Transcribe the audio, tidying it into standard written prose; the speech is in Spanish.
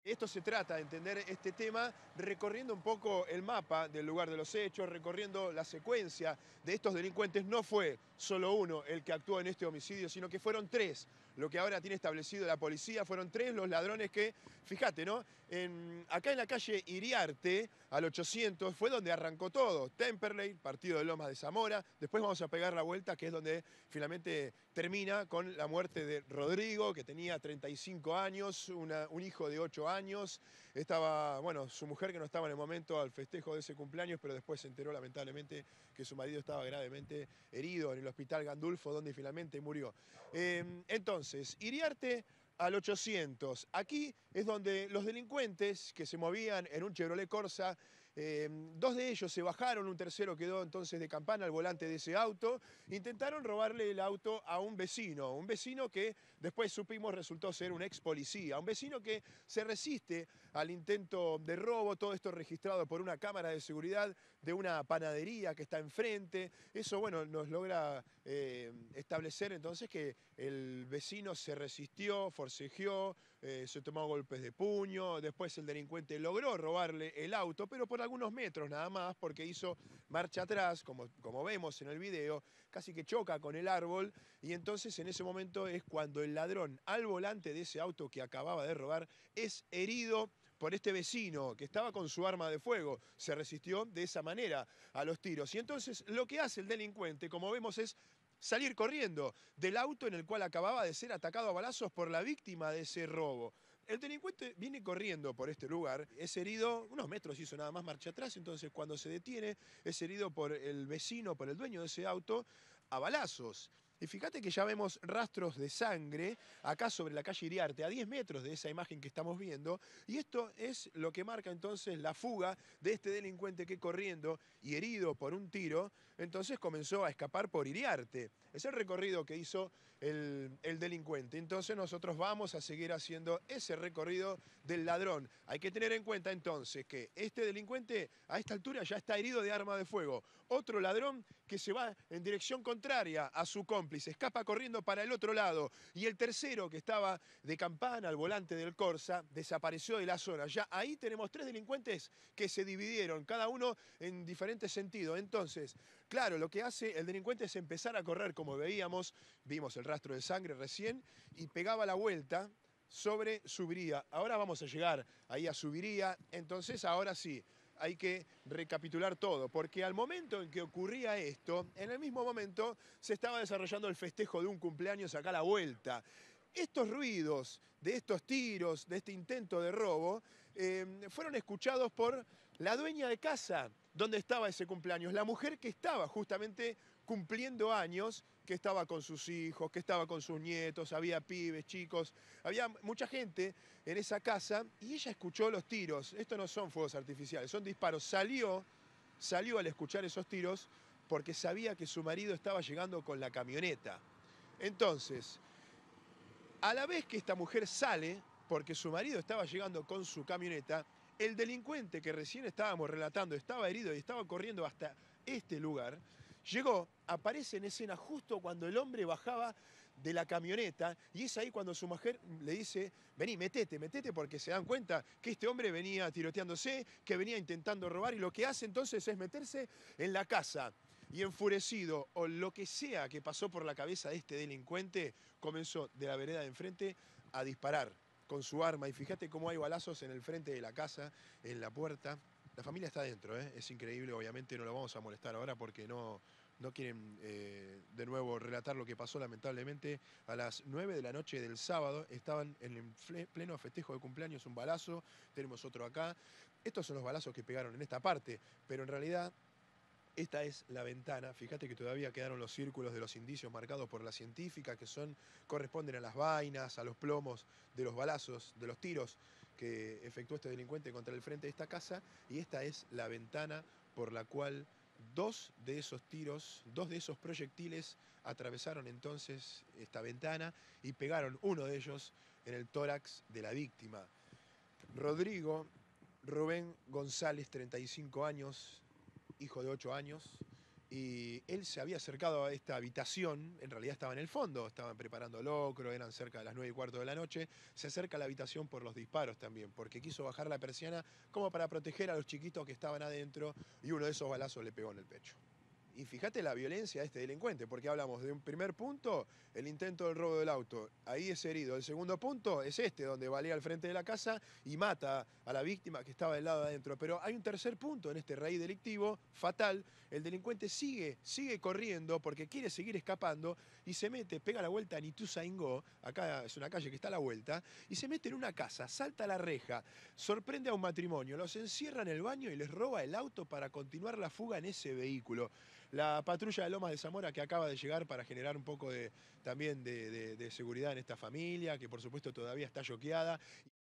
esto se trata de entender este tema recorriendo un poco el mapa del lugar de los hechos, recorriendo la secuencia de estos delincuentes. No fue solo uno el que actuó en este homicidio, sino que fueron tres. Lo que ahora tiene establecido la policía, fueron tres los ladrones que, fíjate, ¿no? Acá en la calle Iriarte, al 800, fue donde arrancó todo. Temperley, partido de Lomas de Zamora. Después vamos a pegar la vuelta, que es donde finalmente termina con la muerte de Rodrigo, que tenía 35 años, un hijo de 8 años. Estaba, bueno, su mujer que no estaba en el momento al festejo de ese cumpleaños, pero después se enteró lamentablemente que su marido estaba gravemente herido en el hospital Gandulfo, donde finalmente murió. Entonces, Iriarte al 800. Aquí es donde los delincuentes que se movían en un Chevrolet Corsa, dos de ellos se bajaron, un tercero quedó entonces de campana al volante de ese auto, intentaron robarle el auto a un vecino que después supimos resultó ser un ex policía, un vecino que se resiste al intento de robo, todo esto registrado por una cámara de seguridad de una panadería que está enfrente. Eso, bueno, nos logra establecer entonces que el vecino se resistió, forcejeó, se tomó golpes de puño, después el delincuente logró robarle el auto, pero por algunos metros nada más, porque hizo marcha atrás, como vemos en el video, casi que choca con el árbol, y entonces en ese momento es cuando el ladrón al volante de ese auto que acababa de robar es herido por este vecino que estaba con su arma de fuego. Se resistió de esa manera a los tiros. Y entonces lo que hace el delincuente, como vemos, es salir corriendo del auto en el cual acababa de ser atacado a balazos por la víctima de ese robo. El delincuente viene corriendo por este lugar, es herido, unos metros hizo nada más marcha atrás, entonces cuando se detiene es herido por el vecino, por el dueño de ese auto, a balazos. Y fíjate que ya vemos rastros de sangre acá sobre la calle Iriarte, a 10 metros de esa imagen que estamos viendo, y esto es lo que marca entonces la fuga de este delincuente que corriendo y herido por un tiro, entonces comenzó a escapar por Iriarte. Es el recorrido que hizo el delincuente. Entonces nosotros vamos a seguir haciendo ese recorrido del ladrón. Hay que tener en cuenta entonces que este delincuente a esta altura ya está herido de arma de fuego. Otro ladrón que se va en dirección contraria a su cómplice, escapa corriendo para el otro lado. Y el tercero que estaba de campana al volante del Corsa desapareció de la zona. Ya ahí tenemos tres delincuentes que se dividieron, cada uno en diferentes sentidos. Entonces, claro, lo que hace el delincuente es empezar a correr, como veíamos, vimos el rastro de sangre recién, y pegaba la vuelta sobre Subiría. Ahora vamos a llegar ahí a Subiría, entonces ahora sí, hay que recapitular todo, porque al momento en que ocurría esto, en el mismo momento se estaba desarrollando el festejo de un cumpleaños acá a la vuelta. Estos ruidos de estos tiros, de este intento de robo, fueron escuchados por la dueña de casa donde estaba ese cumpleaños, la mujer que estaba justamente cumpliendo años, que estaba con sus hijos, que estaba con sus nietos, había pibes, chicos, había mucha gente en esa casa y ella escuchó los tiros. Estos no son fuegos artificiales, son disparos. Salió al escuchar esos tiros porque sabía que su marido estaba llegando con la camioneta. Entonces, a la vez que esta mujer sale, porque su marido estaba llegando con su camioneta, el delincuente que recién estábamos relatando estaba herido y estaba corriendo hasta este lugar, llegó, aparece en escena justo cuando el hombre bajaba de la camioneta y es ahí cuando su mujer le dice, vení, metete, porque se dan cuenta que este hombre venía tiroteándose, que venía intentando robar y lo que hace entonces es meterse en la casa. Y enfurecido, o lo que sea que pasó por la cabeza de este delincuente, comenzó de la vereda de enfrente a disparar con su arma. Y fíjate cómo hay balazos en el frente de la casa, en la puerta. La familia está adentro, ¿eh? Es increíble, obviamente no lo vamos a molestar ahora porque no quieren de nuevo relatar lo que pasó lamentablemente. A las 9 de la noche del sábado estaban en el pleno festejo de cumpleaños, un balazo, tenemos otro acá. Estos son los balazos que pegaron en esta parte, pero en realidad esta es la ventana. Fíjate que todavía quedaron los círculos de los indicios marcados por la científica, que corresponden a las vainas, a los plomos de los balazos, de los tiros que efectuó este delincuente contra el frente de esta casa. Y esta es la ventana por la cual dos de esos tiros, dos de esos proyectiles atravesaron entonces esta ventana y pegaron uno de ellos en el tórax de la víctima. Rodrigo Rubén González, 35 años, hijo de 8 años, y él se había acercado a esta habitación, en realidad estaba en el fondo, estaban preparando locro, eran cerca de las 9:15 de la noche, se acerca a la habitación por los disparos también, porque quiso bajar la persiana como para proteger a los chiquitos que estaban adentro y uno de esos balazos le pegó en el pecho. Y fíjate la violencia de este delincuente, porque hablamos de un primer punto, el intento del robo del auto, ahí es herido. El segundo punto es este, donde balea al frente de la casa y mata a la víctima que estaba del lado de adentro. Pero hay un tercer punto en este raíz delictivo, fatal. El delincuente sigue corriendo porque quiere seguir escapando y se mete, pega la vuelta a Ituzaingó, acá es una calle que está a la vuelta, y se mete en una casa, salta la reja, sorprende a un matrimonio, los encierra en el baño y les roba el auto para continuar la fuga en ese vehículo. La patrulla de Lomas de Zamora que acaba de llegar para generar un poco también de seguridad en esta familia, que por supuesto todavía está choqueada.